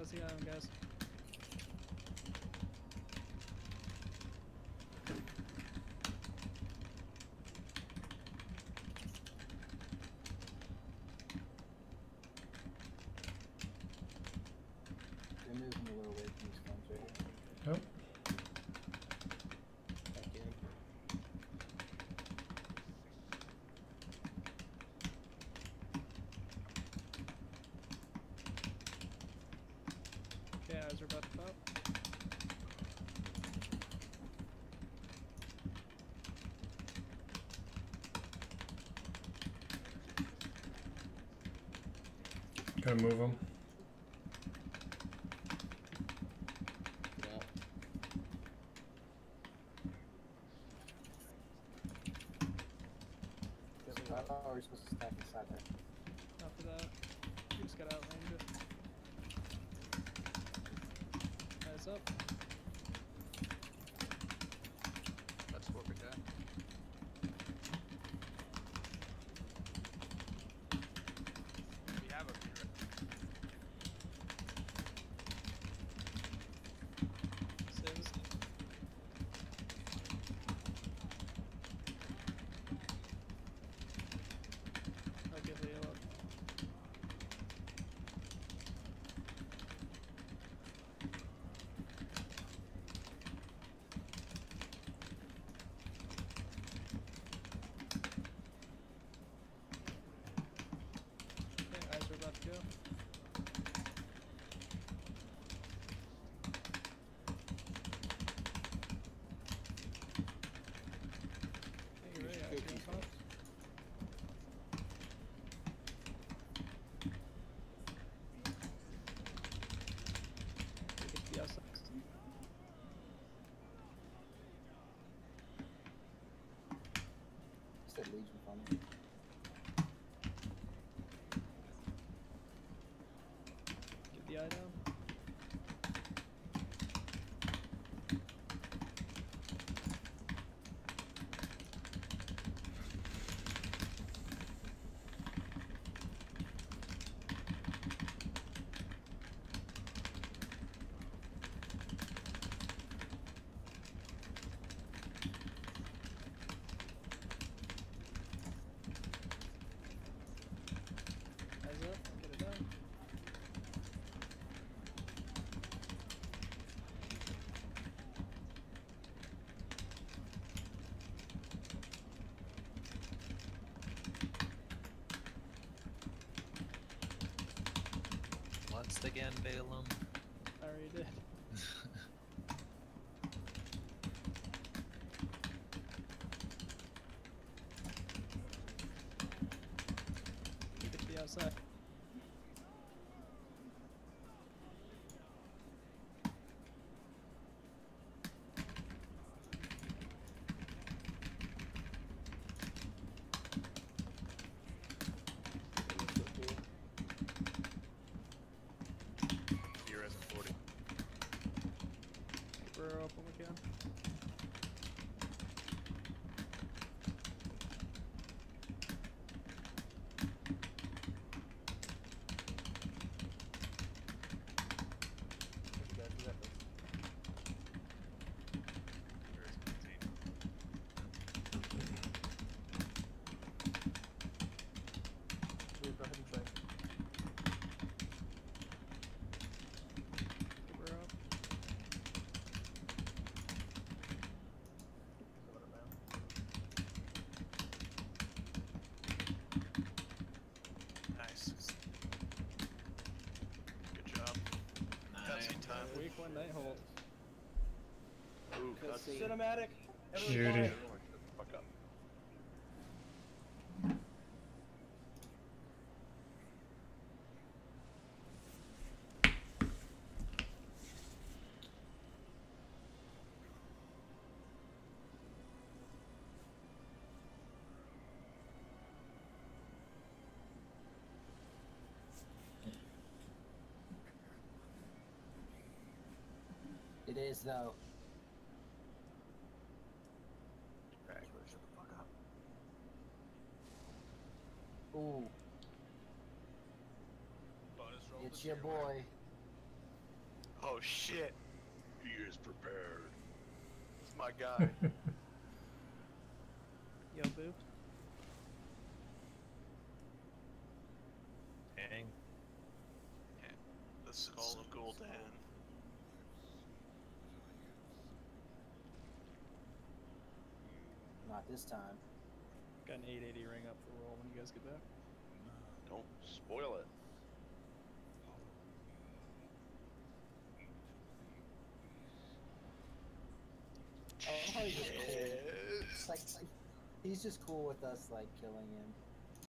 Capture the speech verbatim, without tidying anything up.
How's the island, guys? They're moving a little away from these guns right here. Yep. Back in. Okay, eyes are about to pop. Gotta move them. Get out. I thought we were supposed to stack inside there. After that, you just gotta outrange it. Eyes up. That's what we got. We have a few. Sims. I'll give Leo up. Okay, eyes are about to go. Okay, you ready? Eyes are gonna pop. Take it to the outside. It's that Legion from me. Get the eye down. Eyes up, get it down. Once again, Balaam. I already did. Keep it to the outside. You're at forty. Keep her up when we can. You're at fifteen. We'll go ahead and try. Keep her up. Nice. Good job. Cutscene time. Weak one night hold. Ooh, Cutscene. Cinematic. Everyone Beauty. quiet. Everyone shut the fuck up. It is though. Right, shut the fuck up. Ooh, Bonus roll. it's this your year, boy. Oh shit! He is prepared. It's my guy. Yo, boo. Dang. The skull of Gul'dan. Not this time. Got an eight eighty ring up for roll when you guys get back. Don't spoil it. Oh, how he's just cool. It's like, like, he's just cool with us, like, killing him.